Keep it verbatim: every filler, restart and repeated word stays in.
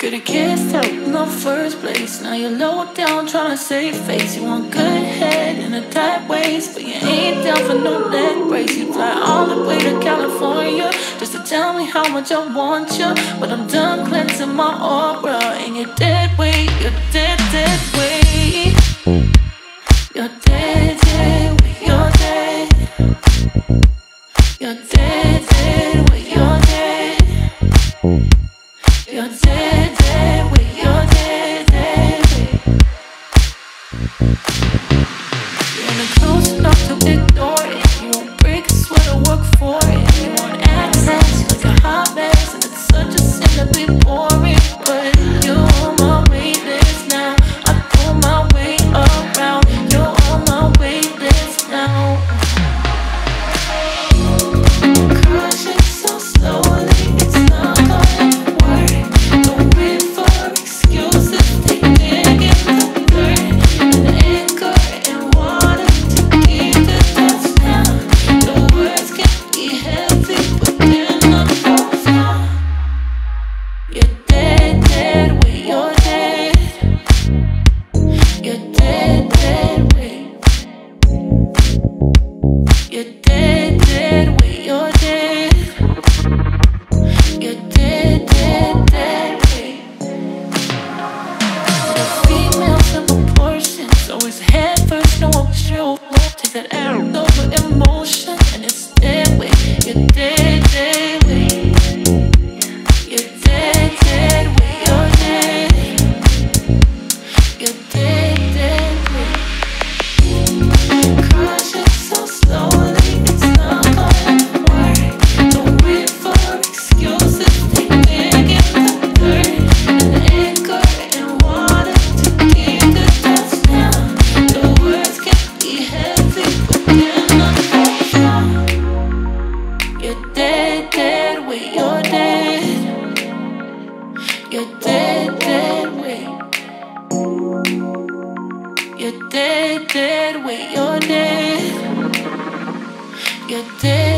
Could've kissed her in the first place. Now you're low down trying to save face. You want good head in a tight waist, but you ain't down for no leg brace. You fly all the way to California just to tell me how much I want you. But I'm done cleansing my aura, and you're dead weight. You're dead, dead weight. You're dead, dead weight. You're dead. You're dead, dead weight. You're dead. You're dead, dead weight. You're dead, dead weight. You wanna close enough to ignore it. You won't break a sweat or work for it. You want access like a hot mess, and it's such a sin to be boring. But you're on my wait list now. I pull my weight around. You're on my wait list now. Crushing so slowly, it's not gonna work. Don't wait for excuses. Take dig in the dirt and anchor and water to keep the dust down. The words can be heavy, but they're not profound. You're dead, dead weight. You're dead. You're dead, dead weight. You're dead, dead weight. You're dead. You're dead, dead, dead weight. The females in proportions, always head first, no option. Take that arrow over emotion, and it's dead weight. You're dead, dead weight. You're dead, dead weight. You're dead. You're dead, dead weight. Crushing so slowly, it's not gonna work. Don't wait for excuses. Take dig in the dirt and anchor and water to keep the dust down. The words can be heavy, but they're not profound. You're dead, dead weight. You're dead. You're dead, dead weight. You're dead, dead weight. You're dead. You're dead.